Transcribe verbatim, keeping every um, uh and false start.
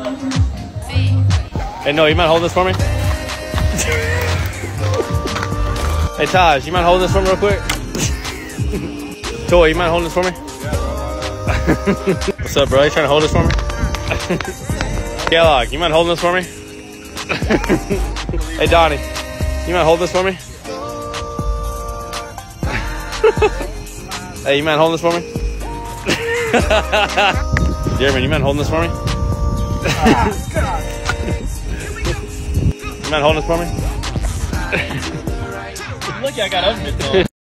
Hey, no, you mind holding this for me? Hey, Taj, you mind holding this for me real quick? Toy, you mind holding this for me? What's up, bro? You trying to hold this for me? Kellogg, you mind holding this for me? Hey, Donnie, you mind holding this for me? Hey, you mind holding this for me? Jeremy, you mind holding this for me? You mind holding this for me? Look, I got opened it though.